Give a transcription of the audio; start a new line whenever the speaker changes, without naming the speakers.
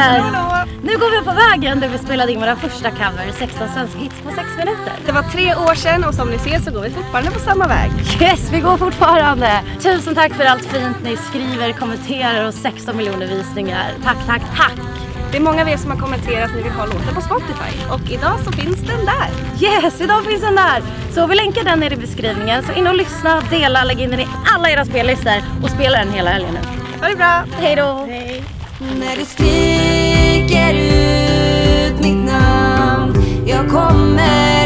där! Nu går vi på vägen där vi spelade in våra första cover, 16 svenska hits på 6 minuter.
Det var 3 år sedan och som ni ser så går vi fortfarande på samma väg.
Yes, vi går fortfarande! Tusen tack för allt fint ni skriver, kommenterar och 16 miljoner visningar. Tack, tack, tack!
Det är många av er som har kommenterat att ni vill ha låten på Spotify. Och idag så finns den där.
Yes, idag finns den där! Så vi länkar den nere i beskrivningen. Så in och lyssna, dela, lägg in den i alla era spellistor och spela den hela helgen nu.
Ha det bra!
Hej då!
Hej!
När du skriker ut mitt namn, jag kommer